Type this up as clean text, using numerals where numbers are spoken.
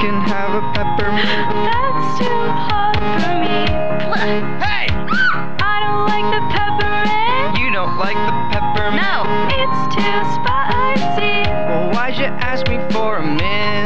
can have a peppermint. That's too hot for me. Hey! I don't like the peppermint. You don't like the peppermint? No, it's too spicy. Well, why'd you ask me for a mint?